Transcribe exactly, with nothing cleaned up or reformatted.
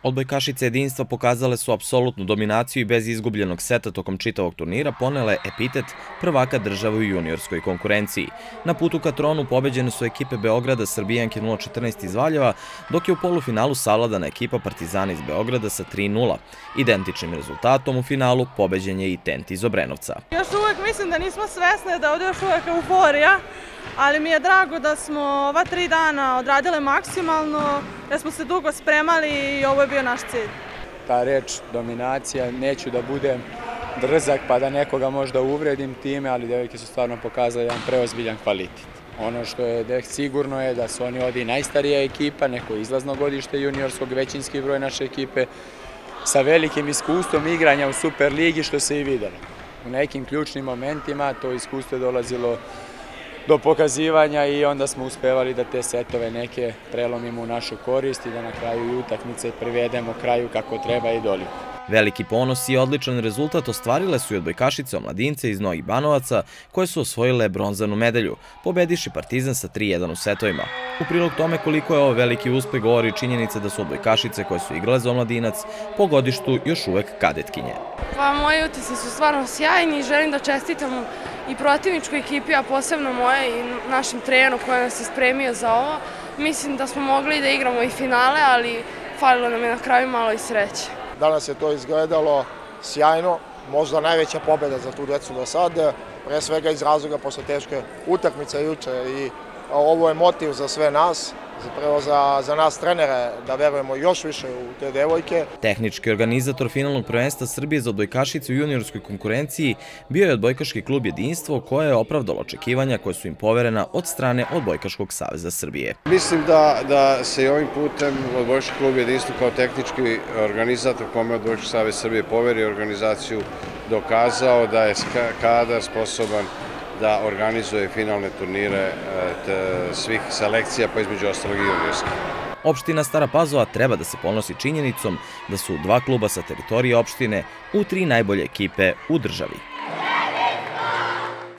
Odbojkašice jedinstva pokazale su apsolutnu dominaciju i bez izgubljenog seta tokom čitavog turnira ponele epitet prvaka države u juniorskoj konkurenciji. Na putu ka tronu pobeđene su ekipe Beograda Srbijanke nula četrnaest iz Valjeva, dok je u polufinalu savladana ekipa Partizana iz Beograda sa tri nula. Identičnim rezultatom u finalu pobeđen je i Tent iz Obrenovca. Još uvek mislim da nismo svesne da ovdje još uvek euforija, ali mi je drago da smo ova tri dana odradile maksimalno, jer smo se dugo spremali i ovo je bio naš cilj. Ta reč dominacija, neću da budem drzak pa da nekoga možda uvredim time, ali devojke su stvarno pokazali jedan preozbiljan kvalitet. Ono što je sigurno je da su oni ovdje najstarija ekipa, neko izlazno godište juniorskog, većinski broj naše ekipe, sa velikim iskustvom igranja u Superligi, što se i videlo. U nekim ključnim momentima to iskustvo je dolazilo do pokazivanja i onda smo uspevali da te setove neke prelomimo u našu korist i da na kraju i utakmice privedemo kraju kako treba i doliko. Veliki ponos i odličan rezultat ostvarile su i odbojkašice omladince iz Novih Banovaca, koje su osvojile bronzanu medalju, pobediši Partizan sa tri jedan u setovima. U prilog tome koliko je ovo veliki uspeh govori činjenica da su odbojkašice koje su igrale za omladinac po godištu još uvek kadetkinje. Pa moji utisci su stvarno sjajni i želim da čestitam i protivničkoj ekipi, a posebno moje i našem treneru koji nas je spremio za ovo. Mislim da smo mogli da igramo i finale, ali falilo nam je na kraju malo i sreće. Danas je to izgledalo sjajno, možda najveća pobjeda za tu decu do sada, pre svega iz razloga posle teške utakmice juče i ovo je motiv za sve nas, zapravo za, za nas trenere da verujemo još više u te devojke. Tehnički organizator finalnog prvenstva Srbije za odbojkašice u juniorskoj konkurenciji bio je odbojkaški klub Jedinstvo, koje je opravdalo očekivanja koje su im poverena od strane Odbojkaškog saveza Srbije. Mislim da, da se i ovim putem odbojkaški klub Jedinstvo kao tehnički organizator kome Odbojkaški savez Srbije poveri organizaciju dokazao da je kadar sposoban da organizuje finalne turnire svih selekcija, pa između ostalog i juniorskih. Opština Stara Pazova treba da se ponosi činjenicom da su dva kluba sa teritorije opštine u tri najbolje ekipe u državi.